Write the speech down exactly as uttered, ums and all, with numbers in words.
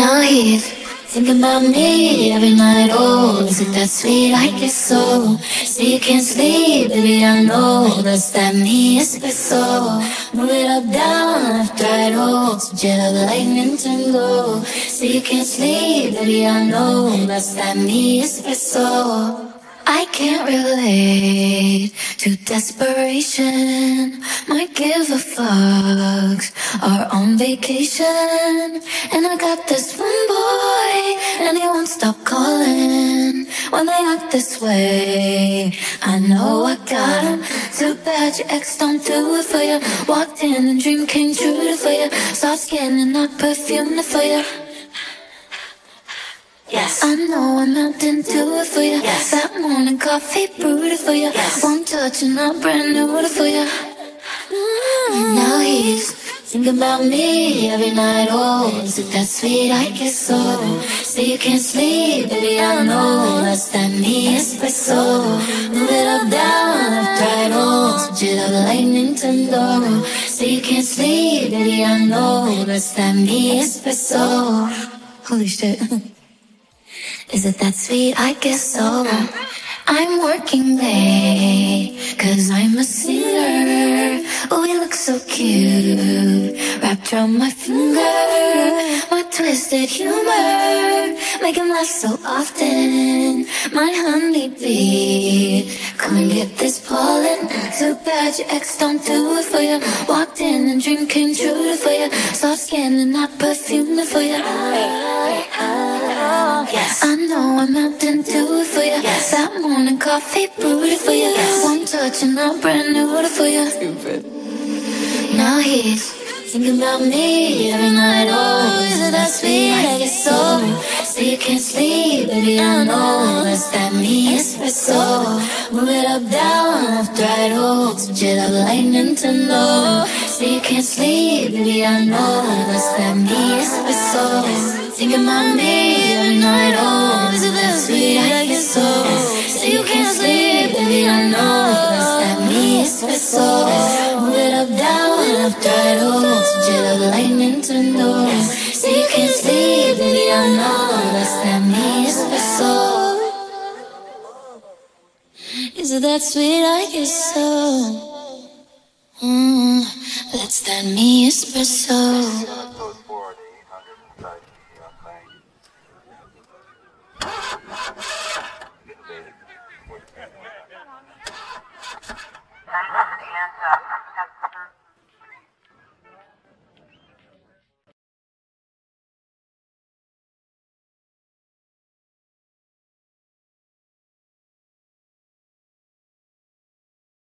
Now he's thinking about me every night. Oh, is it that sweet? I guess so. So you can't sleep, baby, I know that's that me espresso. Move it up, down, left, right, oh, so jet of lightning tango. So you can't sleep, baby, I know that's that me espresso. I can't relate to desperation. Might give a fucks, are on vacation. And I got this one boy, and he won't stop calling when they act this way. I know I got him. Too bad your ex don't do it for you. Walked in and dream came true for you. Soft skin and not perfume for you. Yes. I know I'm out to do it for you. Yes. That morning coffee brewed it for you. Yes. One touch and I'm brand new for you. Mm. Now he's thinking about me every night. Oh, is it that sweet? I guess so. So you can't sleep, baby, I know that's that me espresso. Move it up, down, left, right, oh, so jet of lightning tango. So you can't sleep, baby, I know that's that me espresso. Holy shit. Is it that sweet? I guess so. I'm working late, cause I'm a singer. Oh, you look so cute, wrapped around my finger. My twisted humor, make him laugh so often. My honeybee, come and get this pollen. Too bad your ex don't do it for you. Walked in and dream came true for you. Soft skin and not perfume for you. Yes. I know I'm out to do it for you. Yes. That morning coffee brewed it for you. Yes. One touch and I'm brand new for you. Stupid. Now he's thinking about me every night. Oh, is it that sweet? I guess so. So you can't sleep, baby, I know that's that me espresso. Move it up, down, left, right, oh, so jet of lightning to know. So you can't sleep, baby, I know that's that me espresso. Thinking about me every night, oh, is it that sweet? I guess so. So you can't sleep, baby, I know that's that me espresso. Move it up, down, left, right, oh, so jet of lightning to know. So you can't sleep, baby, I know that's that me espresso. Is it that sweet? I guess so. Mm, that's that me espresso.